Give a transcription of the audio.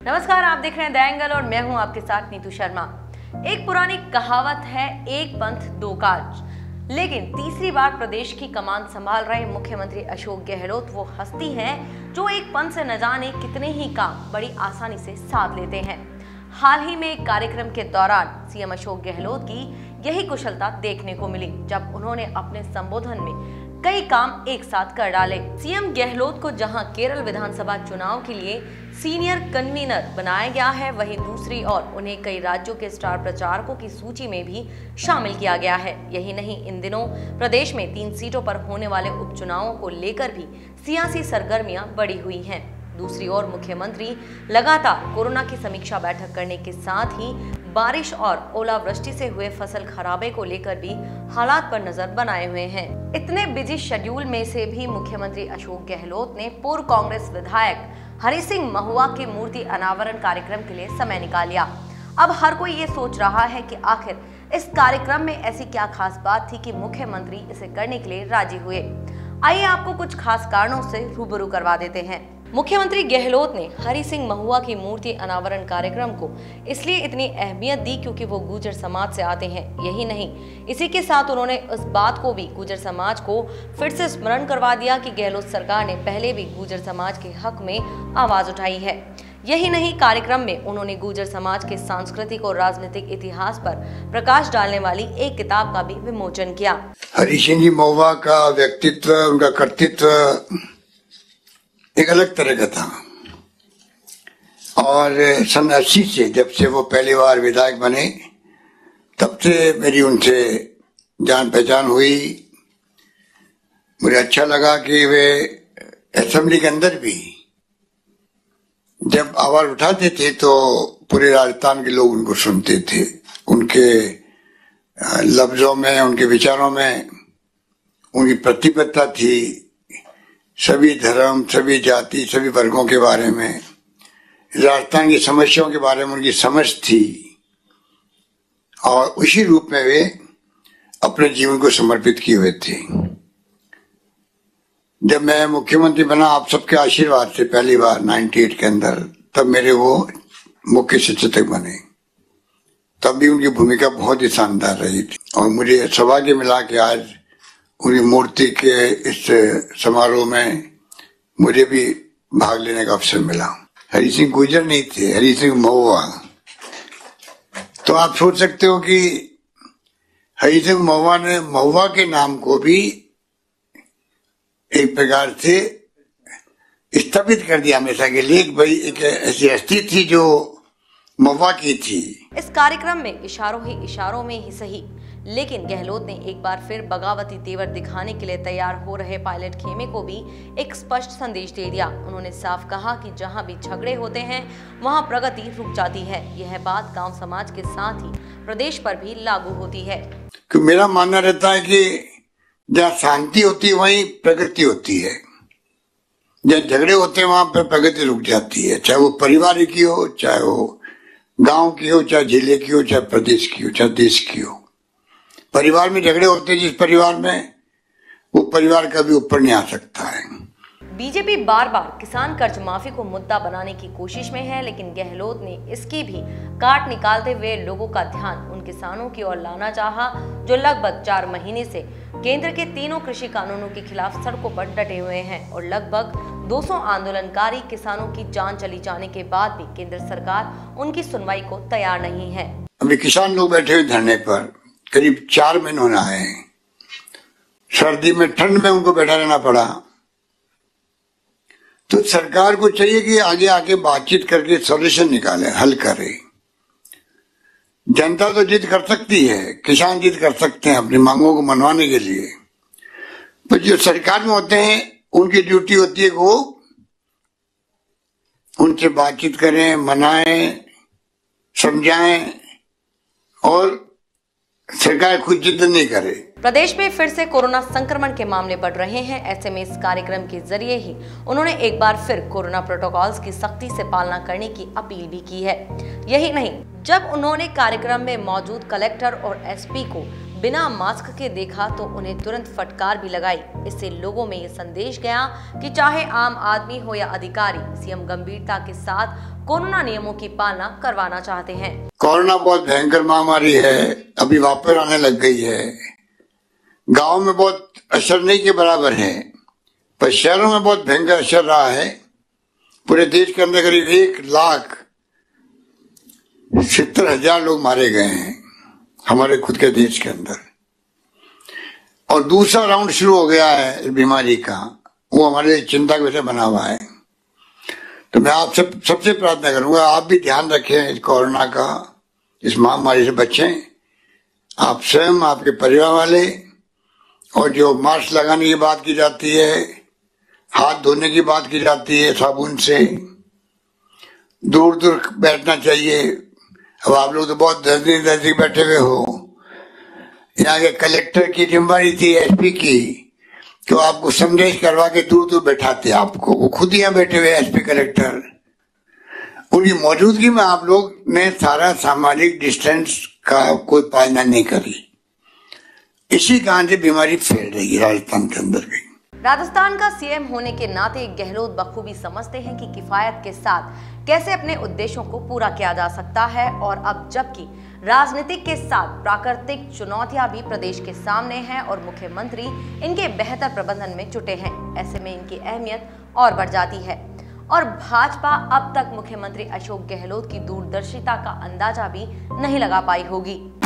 नमस्कार, आप देख रहे हैं द एंगल और मैं हूं आपके साथ नीतू शर्मा। एक पुरानी कहावत है, एक पंथ दो काज। लेकिन तीसरी बार प्रदेश की कमान संभाल रहे मुख्यमंत्री अशोक गहलोत वो हस्ती हैं जो एक पंथ से न जाने कितने ही काम बड़ी आसानी से साध लेते हैं। हाल ही में एक कार्यक्रम के दौरान सीएम अशोक गहलोत की यही कुशलता देखने को मिली, जब उन्होंने अपने संबोधन में कई काम एक साथ कर डाले। सीएम गहलोत को जहां केरल विधानसभा चुनाव के लिए सीनियर कन्वीनर बनाया गया है, वहीं दूसरी ओर उन्हें कई राज्यों के स्टार प्रचारकों की सूची में भी शामिल किया गया है। यही नहीं, इन दिनों प्रदेश में 3 सीटों पर होने वाले उपचुनावों को लेकर भी सियासी सरगर्मियां बढ़ी हुई हैं। दूसरी ओर मुख्यमंत्री लगातार कोरोना की समीक्षा बैठक करने के साथ ही बारिश और ओलावृष्टि से हुए फसल खराबे को लेकर भी हालात पर नजर बनाए हुए हैं। इतने बिजी शेड्यूल में से भी मुख्यमंत्री अशोक गहलोत ने पूर्व कांग्रेस विधायक हरि सिंह महुआ के मूर्ति अनावरण कार्यक्रम के लिए समय निकाल लिया। अब हर कोई ये सोच रहा है कि आखिर इस कार्यक्रम में ऐसी क्या खास बात थी कि मुख्यमंत्री इसे करने के लिए राजी हुए। आइए आपको कुछ खास कारणों से रूबरू करवा देते हैं। मुख्यमंत्री गहलोत ने हरि सिंह महुआ की मूर्ति अनावरण कार्यक्रम को इसलिए इतनी अहमियत दी क्योंकि वो गुर्जर समाज से आते हैं। यही नहीं, इसी के साथ उन्होंने इस बात को भी गुर्जर समाज को फिर से स्मरण करवा दिया कि गहलोत सरकार ने पहले भी गुर्जर समाज के हक में आवाज उठाई है। यही नहीं, कार्यक्रम में उन्होंने गुर्जर समाज के सांस्कृतिक और राजनीतिक इतिहास पर प्रकाश डालने वाली एक किताब का भी विमोचन किया। हरि सिंह महुआ का व्यक्तित्व, उनका कर्तृत्व एक अलग तरह का था और सन 80 से, जब से वो पहली बार विधायक बने, तब से मेरी उनसे जान पहचान हुई। मुझे अच्छा लगा कि वे असेंबली के अंदर भी जब आवाज उठाते थे तो पूरे राजस्थान के लोग उनको सुनते थे। उनके लफ्जों में, उनके विचारों में उनकी प्रतिबद्धता थी सभी धर्म, सभी जाति, सभी वर्गों के बारे में, राजस्थान की समस्याओं के बारे में उनकी समझ थी और उसी रूप में वे अपने जीवन को समर्पित किए हुए थे। जब मैं मुख्यमंत्री बना आप सबके आशीर्वाद से पहली बार 98 के अंदर, तब मेरे वो मुख्य सचेतक बने। तब भी उनकी भूमिका बहुत ही शानदार रही थी और मुझे सौभाग्य मिला कि आज उनकी मूर्ति के इस समारोह में मुझे भी भाग लेने का अवसर मिला। हरि सिंह गुर्जर नहीं थे, हरि सिंह महुआ। तो आप सोच सकते हो कि हरि सिंह महुआ ने महुआ के नाम को भी एक प्रकार से स्थापित कर दिया हमेशा के लिए। भाई एक ऐसी हस्ती थी जो महुआ की थी। इस कार्यक्रम में इशारों में ही सही, लेकिन गहलोत ने एक बार फिर बगावती तेवर दिखाने के लिए तैयार हो रहे पायलट खेमे को भी एक स्पष्ट संदेश दे दिया। उन्होंने साफ कहा कि जहां भी झगड़े होते हैं वहां प्रगति रुक जाती है। यह बात गांव समाज के साथ ही प्रदेश पर भी लागू होती है। मेरा मानना रहता है कि जहाँ शांति होती है वहीं प्रगति होती है। जहाँ झगड़े होते हैं वहां पर प्रगति रुक जाती है, चाहे वो परिवार की हो, चाहे वो गांव की हो, चाहे जिले की हो, चाहे प्रदेश की हो, चाहे देश की हो। परिवार में झगड़े होते हैं जिस परिवार में, वो परिवार कभी ऊपर नहीं आ सकता है। बीजेपी बार बार किसान कर्ज माफी को मुद्दा बनाने की कोशिश में है, लेकिन गहलोत ने इसकी भी काट निकालते हुए लोगों का ध्यान उन किसानों की ओर लाना चाहा जो लगभग 4 महीने से केंद्र के तीनों कृषि कानूनों के खिलाफ सड़कों पर डटे हुए हैं और लगभग 200 आंदोलनकारी किसानों की जान चली जाने के बाद भी केंद्र सरकार उनकी सुनवाई को तैयार नहीं है। अभी किसान लोग बैठे हुए धरने पर करीब 4 महीने होना है। सर्दी में, ठंड में उनको बैठा रहना पड़ा। तो सरकार को चाहिए कि आगे आके बातचीत करके सॉल्यूशन निकाले, हल करे। जनता तो जिद कर सकती है, किसान जिद कर सकते हैं अपनी मांगों को मनवाने के लिए, पर जो सरकार में होते हैं उनकी ड्यूटी होती है कि वो उनसे बातचीत करें, मनाएं, समझाएं और सरकार खुद जिद नहीं करे। प्रदेश में फिर से कोरोना संक्रमण के मामले बढ़ रहे हैं। ऐसे में इस कार्यक्रम के जरिए ही उन्होंने एक बार फिर कोरोना प्रोटोकॉल्स की सख्ती से पालना करने की अपील भी की है। यही नहीं, जब उन्होंने कार्यक्रम में मौजूद कलेक्टर और एसपी को बिना मास्क के देखा तो उन्हें तुरंत फटकार भी लगाई। इससे लोगों में ये संदेश गया कि चाहे आम आदमी हो या अधिकारी, सीएम गंभीरता के साथ कोरोना नियमों की पालना करवाना चाहते हैं। कोरोना बहुत भयंकर महामारी है, अभी वापस आने लग गई है। गांव में बहुत असर नहीं के बराबर है, पर शहरों में बहुत भयंकर असर रहा है। पूरे देश के अंदर करीब 1,70,000 लोग मारे गए हैं हमारे खुद के देश के अंदर, और दूसरा राउंड शुरू हो गया है इस बीमारी का। वो हमारे लिए चिंता का विषय बना हुआ है। तो मैं आप सबसे प्रार्थना करूंगा, आप भी ध्यान रखें इस कोरोना का, इस महामारी से बचें, आप स्वयं, आपके परिवार वाले। और जो मास्क लगाने की बात की जाती है, हाथ धोने की बात की जाती है साबुन से, दूर दूर बैठना चाहिए। अब आप लोग तो बहुत नजदीक बैठे हुए हो। यहाँ के कलेक्टर की जिम्मेदारी थी, एसपी की, तो आपको संदेश करवा के दूर दूर बैठाते आपको। वो खुद यहाँ बैठे हुए एसपी कलेक्टर, उनकी मौजूदगी में आप लोग ने सारा सामाजिक डिस्टेंस का कोई पालना नहीं करी। इसी कारण से बीमारी फैल रही है राजस्थान के अंदर भी। राजस्थान का सीएम होने के नाते गहलोत बखूबी समझते हैं कि किफायत के साथ कैसे अपने उद्देश्यों को पूरा किया जा सकता है। और अब जबकि राजनीतिक के साथ प्राकृतिक चुनौतियां भी प्रदेश के सामने हैं और मुख्यमंत्री इनके बेहतर प्रबंधन में जुटे हैं, ऐसे में इनकी अहमियत और बढ़ जाती है। और भाजपा अब तक मुख्यमंत्री अशोक गहलोत की दूरदर्शिता का अंदाजा भी नहीं लगा पाई होगी।